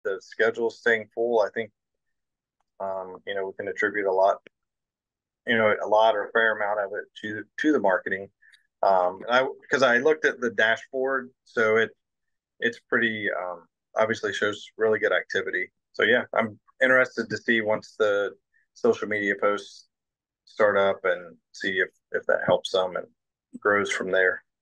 the schedule staying full, I think we can attribute a lot, a lot or a fair amount of it to the marketing. And because I looked at the dashboard, so it's pretty obviously shows really good activity. So yeah, I'm interested to see once the social media posts start up and see if that helps some and grows from there.